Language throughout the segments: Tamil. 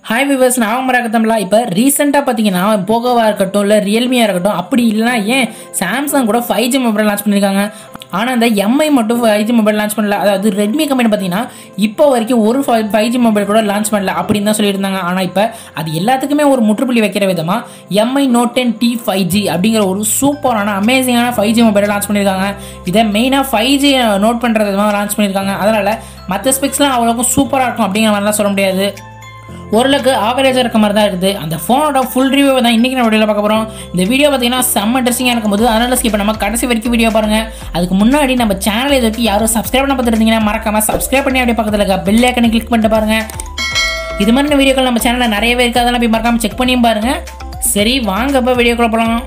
ஹாய் விவர்ஸ், நான் மறக்கத்தம்ல. இப்போ ரீசெண்டாக பார்த்தீங்கன்னா போகோவாக இருக்கட்டும், இல்லை ரியல்மியாக இருக்கட்டும், அப்படி இல்லைனா ஏன் சாம்சங் கூட 5G மொபைல் லான்ச் பண்ணியிருக்காங்க. ஆனால் அந்த எம்ஐ மட்டும் 5G மொபைல் லான்ச் பண்ணல. அதாவது ரெட்மி கம்பெனி பார்த்தீங்கன்னா இப்போ வரைக்கும் ஒரு 5G மொபைல் கூட லான்ச் பண்ணல அப்படின்னு தான் சொல்லியிருந்தாங்க. ஆனால் இப்போ அது எல்லாத்துக்குமே ஒரு முற்றுப்புள்ளி வைக்கிற விதமாக எம்ஐ Note 10T 5G அப்படிங்கிற ஒரு சூப்பரான அமேசிங்கான 5G மொபைலை லான்ச் பண்ணியிருக்காங்க. இதை மெயினாக 5G நோட் பண்ணுற விதமாக லான்ச் பண்ணியிருக்காங்க. அதனால் மற்ற ஸ்பெக்ஸ்லாம் அவ்வளோக்கும் சூப்பராக இருக்கும் அப்படிங்கிற மாதிரிலாம் சொல்ல முடியாது. ஓரளவுக்கு ஆவரேஜாக இருக்க மாதிரி தான் இருக்குது. அந்த ஃபோனோட ஃபுல் ரிவ்யூ தான் இன்றைக்கி நம்ம வீடியோவில் பார்க்க போகிறோம். இந்த வீடியோ பார்த்தீங்கன்னா செம்ம இன்ட்ரெஸ்டிங்காக இருக்கும்போது அதனால் ஸ்கிப் நம்ம கடைசி வரைக்கும் வீடியோ பாருங்கள். அதுக்கு முன்னாடி நம்ம சேனல் இது வரைக்கும் யாரும் சப்ஸ்கிரைப் பண்ண பார்த்துருந்தீங்கன்னா மறக்காமல் சப்ஸ்கிரைப் பண்ணி அப்படியே பக்கத்தில் இருக்க பெல் ஐக்கனை கிளிக் பண்ணிட்டு பாருங்கள். இது மாதிரி வீடியோக்கள் நம்ம சேனலில் நிறையவே இருக்குது, அதெல்லாம் போய் மறக்காமல் செக் பண்ணியும் பாருங்கள். சரி வாங்க இப்போ வீடியோக்குள்ள போகலாம்.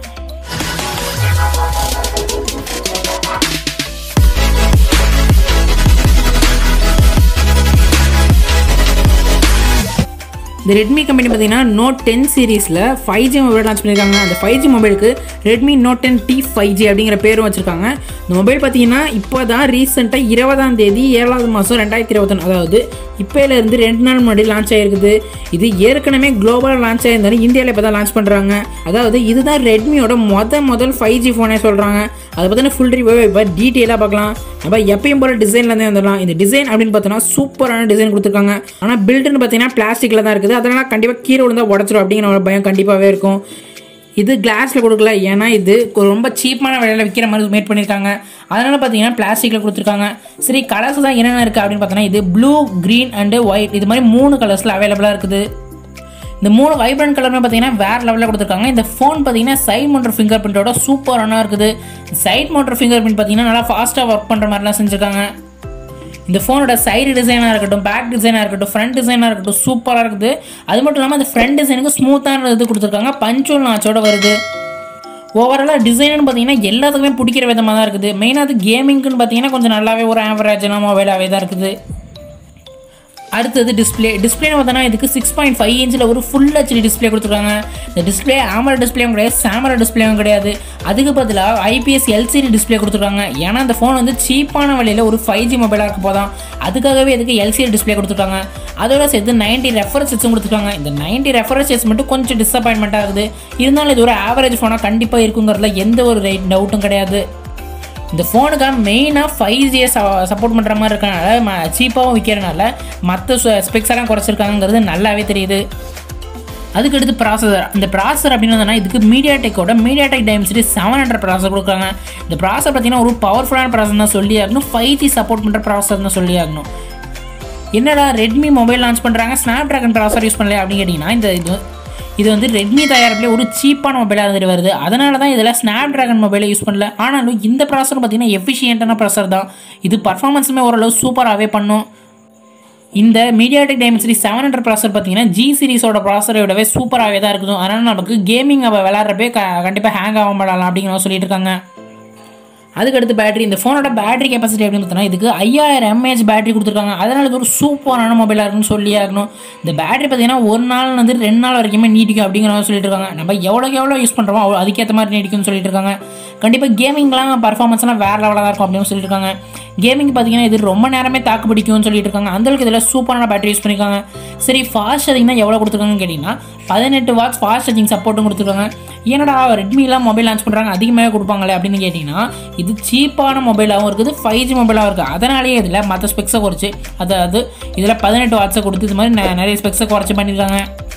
இந்த ரெட்மி கம்பெனி பார்த்தீங்கன்னா Note 10 சீரீஸில் 5G மொபைல் லான்ச் பண்ணியிருக்காங்க. அந்த 5G மொபைலுக்கு ரெட்மி Note 10T 5G அப்படிங்கிற பேரும் வச்சுருக்காங்க. இந்த மொபைல் பார்த்தீங்கன்னா இப்போ தான் ரீசெண்டாக 20ஆம் தேதி 7வது மாதம் 2021, அதாவது இப்போலேருந்து 2 நாள் முன்னாடி லான்ச் ஆகிருக்குது. இது ஏற்கனவே குளோபலாக லான்ச் ஆகிருந்தாலும் இந்தியாவில் இப்போ தான் லான்ச் பண்ணுறாங்க. அதாவது இதுதான் ரெட்மியோட முதல் 5G ஃபோனே சொல்கிறாங்க. அதை பற்றின ஃபுல் ரிவ்யூ இப்போ டீட்டெயிலாக பார்க்கலாம். நம்ம எப்பயும் போல டிசைன்லேருந்தே வந்துடலாம். இந்த டிசைன் அப்படின்னு பார்த்தோன்னா சூப்பரான டிசைன் கொடுத்துருக்காங்க. ஆனால் பில்டுன்னு பார்த்தீங்கன்னா பிளாஸ்டிக்கில் தான் இருக்குது. அதனால் கண்டிப்பாக கீழே விழுந்தால் உடச்சிடும் அப்படிங்கிற ஒரு பயம் கண்டிப்பாகவே இருக்கும். இது கிளாஸில் கொடுக்கல, ஏன்னா இது ரொம்ப சீப்பான விலையில் விற்கிற மாதிரி மேட் பண்ணியிருக்காங்க. அதனால் பார்த்தீங்கன்னா பிளாஸ்டிக்கில் கொடுத்துருக்காங்க. சரி, கலர்ஸ் தான் என்னென்ன இருக்குது அப்படின்னு பார்த்தோன்னா இது ப்ளூ, க்ரீன் அண்டு ஒயிட், இது மாதிரி 3 கலர்ஸில் அவைலபிளாக இருக்குது. இந்த 3 வைப்ரண்ட் கலருமே பார்த்தீங்கன்னா வேறு லெவலில் கொடுத்துருக்காங்க. இந்த ஃபோன் பார்த்தீங்கன்னா சைட் மவுண்டர் ஃபிங்கர் பிரிண்டோட சூப்பரான இருக்குது. சைட் மவுண்டர் ஃபிங்கர் பிரிண்ட் பார்த்தீங்கன்னா நல்லா ஃபாஸ்ட்டாக ஒர்க் பண்ணுற மாதிரிலாம் செஞ்சுருக்காங்க. இந்த ஃபோனோட சைடு டிசைனாக இருக்கட்டும், பேக் டிசைனாக இருக்கட்டும், ஃப்ரண்ட் டிசைனாக இருக்கட்டும் சூப்பராக இருக்குது. அது மட்டும் இல்லாமல் அந்த ஃப்ரண்ட் டிசைனுக்கு ஸ்மூத்தான இது கொடுத்துருக்காங்க, பஞ்சோல் நாச்சோட வருது. ஓவராலாக டிசைன்னு பார்த்தீங்கன்னா எல்லாத்துக்குமே பிடிக்கிற விதமாக தான் இருக்குது. மெயினாக அது கேமிங்க்குன்னு பார்த்தீங்கன்னா கொஞ்சம் நல்லாவே ஒரு ஆவரேஜான மொபைலாகவே தான் இருக்குது. அடுத்தது டிஸ்பிளேன்னு பார்த்தோன்னா இதுக்கு 6.5 இன்ச்சில் ஒரு ஃபுல் HD டிஸ்பிளே கொடுத்துருக்காங்க. இந்த டிஸ்பிளே AMOLED டிஸ்பிளேவும் கிடையாது, சாமர டிஸ்பிளேவும் கிடையாது. அதுக்கு பதிலாக IPS LCD டிஸ்பிளே கொடுத்துருக்காங்க. ஏன்னா அந்த ஃபோன் வந்து சீப்பான விலையில் ஒரு 5G மொபைலாக இருக்க போதான், அதுக்காகவே இதுக்கு LCD டிஸ்பிளே கொடுத்துருக்காங்க. அதோட சேர்த்து 90 ரெஃபரன்ஸ் செட்ஸும் கொடுத்துருக்காங்க. இந்த 90 ரெஃபரன்ஸ் செட்ஸ் மட்டும் கொஞ்சம் டிசப்பாயின்மெண்ட்டாக இருக்குது. இருந்தாலும் இது ஒரு ஆவரேஜ் ஃபோனாக கண்டிப்பாக இருக்குங்கிறதுல எந்த ஒரு டவுட்டும் கிடையாது. இந்த ஃபோனுக்காக மெயினாக 5G சப்போர்ட் பண்ணுற மாதிரி இருக்கனால சீப்பாகவும் விற்கிறனால மற்ற ஸ்பெக்ஸெல்லாம் குறைச்சிருக்காங்கிறது நல்லாவே தெரியுது. அதுக்கடுத்து ப்ராசஸர். இந்த ப்ராசஸர் அப்படின்னு வந்தோன்னா இதுக்கு மீடியாடெக் டைமென்சிட்டி 700 ப்ராசஸர் கொடுக்குறாங்க. இந்த ப்ராசஸர் பார்த்தீங்கன்னா ஒரு பவர்ஃபுல்லான ப்ராசஸர் தான் சொல்லி ஆகணும். 5G சப்போர்ட் பண்ணுற ப்ராசஸர் தான் சொல்லி ஆகணும். என்னடா ரெட்மி மொபைல் லான்ச் பண்ணுறாங்க, ஸ்னாப் ட்ராகன் ப்ராசஸர் யூஸ் பண்ணல அப்படின்னு கேட்டிங்கன்னா, இது வந்து ரெட்மி தயாரிப்பிலே ஒரு சீப்பான மொபைலாக இருந்துட்டு வருது. அதனால தான் இதில் ஸ்னாப் ட்ராகன் மொபைலை யூஸ் பண்ணல. ஆனாலும் இந்த ப்ராசஸர் பார்த்தீங்கன்னா எஃபிஷியன்ட்டான ப்ராசஸர் தான். இது பர்ஃபார்மன்ஸுமே ஓரளவு சூப்பராகவே பண்ணும். இந்த மீடியாடெக் டைமென்சிட்டி 700 ப்ராசஸர் பார்த்தீங்கன்னா G சீரிஸோட ப்ராசஸரை விடவே சூப்பராகவே தான் இருக்கும். அதனால் நமக்கு கேமிங் விளையாடுறப்பே கண்டிப்பாக ஹேங் ஆக மாட்டலாம் அப்படிங்கிற சொல்லிட்டு இருக்காங்க. அதுக்கடுத்து பேட்டரி. இந்த ஃபோனோட பேட்டரி கெப்பாசிட்டி அப்படின்னு பார்த்தோன்னா இதுக்கு 5000 mAh பேட்டரி கொடுத்துருக்காங்க. அதனால் இது ஒரு சூப்பரான மொபைலாக இருக்குன்னு சொல்லி ஆகணும். இந்த பேட்டரி பார்த்தீங்கன்னா ஒரு நாள் வந்து 2 நாள் வரைக்குமே நீடிக்கும் அப்படிங்கிற மாதிரி சொல்லிட்டு இருக்காங்க. நம்ம எவ்வளோ யூஸ் பண்ணுறோமோ அவ்வளோ அதுக்கேற்ற மாதிரி நீடிக்கும்னு சொல்லிட்டு இருக்காங்க. கண்டிப்பாக கேமிங்லாம் பர்ஃபார்மன்ஸ்லாம் வேறு லெவலாக தான் இருக்கும் அப்படின்னு சொல்லிட்டு இருக்காங்க. கேமிங் பார்த்தீங்கன்னா இது ரொம்ப நேரமே தாக்கு பிடிக்கும்னு சொல்லிட்டு இருக்காங்க. அந்தளவுக்கு இதில் சூப்பரான பேட்டரி யூஸ் பண்ணியிருக்காங்க. சரி, ஃபாஸ்ட் சார்ஜிங்னா எவ்வளோ கொடுத்துருக்காங்கன்னு கேட்டிங்கன்னா 18 வாட்ஸ் ஃபாஸ்ட் சார்ஜிங் சப்போர்ட்டும் கொடுத்துருக்காங்க. ஏன்னா ரெட்மிலாம் மொபைல் லான்ச் பண்ணுறாங்க, அதிகமாக கொடுப்பாங்களே அப்படின்னு கேட்டிங்கன்னா இது சீப்பான மொபைலாகவும் இருக்குது, 5G மொபைலாகவும் இருக்குது. அதனாலேயே இதில் மற்ற ஸ்பெக்ஸை குறைச்சி, அதாவது இதில் 18 வாட்ஸை கொடுத்து இது மாதிரி நிறைய ஸ்பெக்ஸை குறைச்சி பண்ணியிருக்காங்க.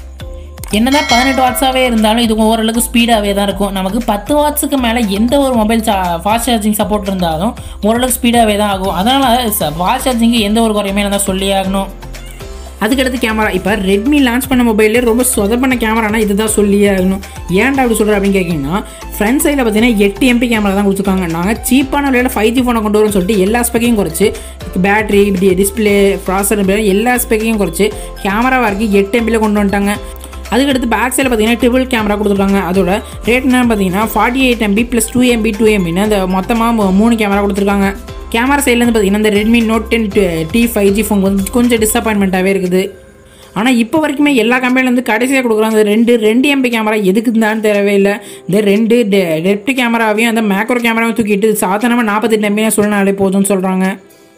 என்னதான் 18 வாட்ஸாகவே இருந்தாலும் இது ஓரளவுக்கு ஸ்பீடாகவே தான் இருக்கும். நமக்கு 10 வாட்ஸுக்கு மேலே எந்த ஒரு மொபைல் ஃபாஸ்ட் சார்ஜிங் சப்போர்ட் இருந்தாலும் ஓரளவுக்கு ஸ்பீடாகவே தான் ஆகும். அதனால் ஃபாஸ்ட் சார்ஜிங்கு எந்த ஒரு குறையுமே இருந்தால் சொல்லி ஆகணும். அதுக்கடுத்து கேமரா. இப்போ ரெட்மி லான்ச் பண்ண மொபைலே ரொம்ப சொதப்பண்ண கேமரானா இதுதான் சொல்லியே ஆகணும். ஏன்டா அப்படி சொல்கிறேன் அப்படின்னு கேட்டிங்கன்னா, ஃப்ரண்ட் சைடில் பார்த்தீங்கன்னா 8 MP கேமரா தான் கொடுத்துருக்காங்க. நாங்கள் சீப்பான விலையில் 5G ஃபோனை கொண்டு வரோம்னு சொல்லிட்டு எல்லா ஸ்பெக்கையும் குறைச்சி, பேட்டரி, டிஸ்பிளே, ப்ராசஸர் எல்லா ஸ்பெக்கையும் குறைச்சி கேமரா வரைக்கும் 8 MBயில் கொண்டு வந்துட்டாங்க. அதுக்கடுத்து பேக் சைடில் பார்த்தீங்கன்னா ட்ரிபிள் கேமரா கொடுத்துருக்காங்க. அதோட ரேட் என்னன்னு பார்த்தீங்கன்னா 48 MB + 2 MB 2 MBன்னு அந்த மொத்தமாக 3 கேமரா கொடுத்துருக்காங்க. கேமரா சைட்லேருந்து பார்த்தீங்கன்னா இந்த Redmi Note 10T 5G phone வந்து கொஞ்சம் டிசப்பாயின்மெண்ட்டாகவே இருக்குது. ஆனால் இப்போ வரைக்குமே எல்லா கம்பெனிலேருந்து கடைசியாக கொடுக்குறாங்க. அந்த 2 MB கேமரா எதுக்கு இருந்தான்னு தேவையே இல்லை. இந்த 2 டெப்த் கேமராவையும் அந்த மேக்ரோ கேமராவையும் தூக்கிட்டு சாதாரணமாக 48 MB சொன்னாலே போதும்னு சொல்கிறாங்க.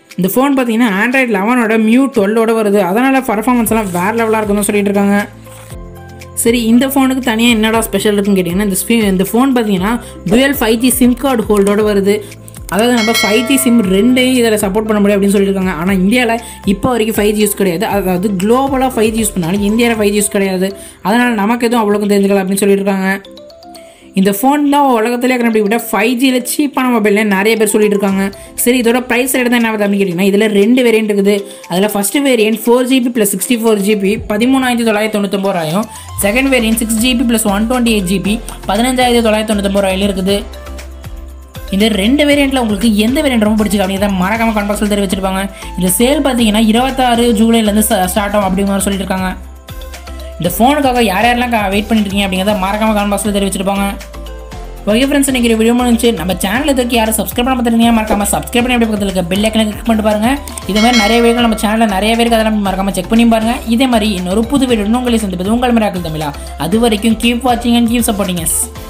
இந்த ஃபோன் பார்த்தீங்கன்னா ஆண்ட்ராய்ட் 11ஓட மியூ 12ஓட வருது. அதனால் பர்ஃபார்மன்ஸ் எல்லாம் வேறு லெவலாக இருக்குன்னு சொல்லிட்டு இருக்காங்க. சரி, இந்த ஃபோனுக்கு தனியாக என்னடா ஸ்பெஷல் இருக்குன்னு கேட்டிங்கன்னா, இந்த ஃபோன் பார்த்தீங்கன்னா டுவல் 5G சிம் கார்டு ஹோல்டோட வருது. அதாவது நம்ம 5G சிம் ரெண்டையும் இதில் சப்போர்ட் பண்ண முடியும் அப்படின்னு சொல்லியிருக்காங்க. ஆனால் இந்தியாவில் இப்போ வரைக்கும் 5G யூஸ் கிடையாது. அதாவது குளோபலாக 5G யூஸ் பண்ணாலும் இந்தியாவில் 5G யூஸ் கிடையாது. அதனால் நமக்கு எதுவும் அவ்வளோக்கும் தெரிஞ்சுக்கலாம் அப்படின்னு சொல்லியிருக்காங்க. இந்த ஃபோன் தான் உலகத்திலே கண்டுபிடிக்கிட்ட 5Gயில் சீப்பான மொபைல்னு நிறைய பேர் சொல்லிட்டு இருக்காங்க. சரி, இதோட ப்ரைஸ் ரேட் தான் என்ன ஆகுது அப்படின்னு கேட்டிங்கன்னா, இதில் 2 வேரியன்ட் இருக்குது. அதில் first variant 4GB + 64GB 13,999. Second variant 6GB + 128GB 15,999 இருக்குது. இந்த 2 வேரியண்ட்டில் உங்களுக்கு எந்த வேரியண்ட் ரொம்ப பிடிச்சிருக்கு அப்படிங்கிறத மறக்காமல் கமெண்ட் பாக்ஸில் தெரிவிச்சிருப்பாங்க. இந்த சேல் பார்த்தீங்கன்னா 26 ஜூலைலேருந்து ஸ்டார்ட் ஆகும் அப்படிங்கிற மாதிரி சொல்லியிருக்காங்க. இந்த ஃபோனுக்காக யாரெல்லாம் வெயிட் பண்ணிட்டு இருக்கீங்க அப்படிங்கிறத மறக்காமல் கமெண்ட் பாக்ஸில் தெரிவிச்சிருப்பாங்க. ஓகே ஃப்ரெண்ட்ஸ், இன்றைக்கி வீடியோ முடிஞ்சு. நம்ம சேனல் இதற்கு யாரும் சப்ஸ்கிரைப் பண்ண பார்த்துருந்தீங்க மறக்காமல் சப்ஸ்கிரைப் பண்ணி அப்படி பக்கத்தில் இருக்க பெல் ஐக்கனை கிளிக் பண்ணிட்டு பாருங்கள். இதே மாதிரி நிறைய வீடியோ நம்ம சேனலில் நிறைய பேருக்கு அதெல்லாம் மறக்காமல் செக் பண்ணி பாருங்கள். இதே மாதிரி இன்னொரு புது வீடியோ உங்களை சந்திப்பது உங்கள் மிராக்கிள் தமிழா. அது வரைக்கும் கீப் வாட்சிங் அண்ட் கீப் சப்போர்ட்டிங் அஸ்.